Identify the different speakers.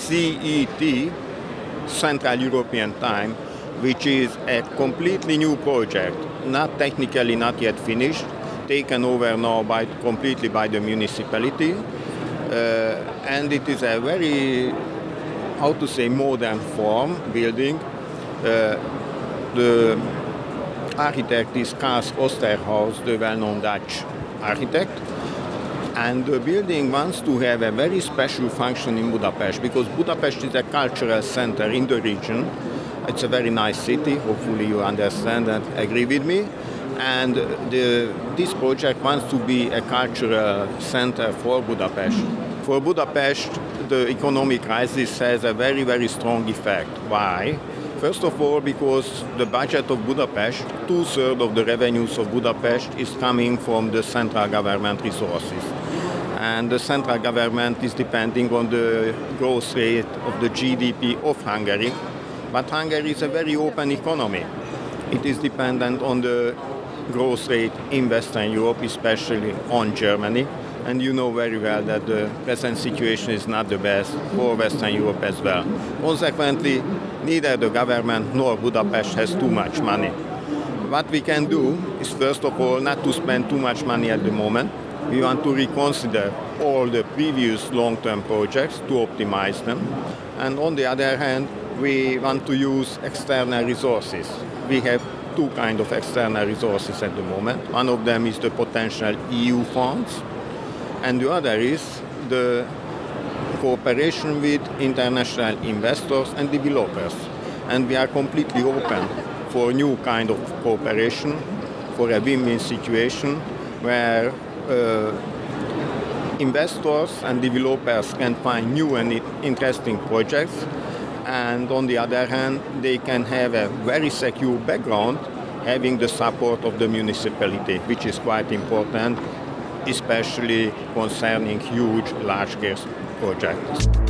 Speaker 1: CET, Central European Time, which is a completely new project, not technically not yet finished, taken over now completely by the municipality. And it is a very, how to say, modern form building. The architect is Karl Osterhaus, the well-known Dutch architect. And the building wants to have a very special function in Budapest, because Budapest is a cultural center in the region. It's a very nice city, hopefully you understand and agree with me. And this project wants to be a cultural center for Budapest. For Budapest, the economic crisis has a very, very strong effect. Why? First of all, because the budget of Budapest, 2/3 of the revenues of Budapest is coming from the central government resources. And the central government is depending on the growth rate of the GDP of Hungary. But Hungary is a very open economy. It is dependent on the growth rate in Western Europe, especially on Germany. And you know very well that the present situation is not the best for Western Europe as well. Consequently, neither the government nor Budapest has too much money. What we can do is, first of all, not to spend too much money at the moment. We want to reconsider all the previous long-term projects to optimize them. And on the other hand, we want to use external resources. We have two kinds of external resources at the moment. One of them is the potential EU funds, and the other is the cooperation with international investors and developers. And we are completely open for new kind of cooperation, for a win-win situation where investors and developers can find new and interesting projects, and on the other hand, they can have a very secure background, having the support of the municipality, which is quite important, especially concerning huge, large-scale projects.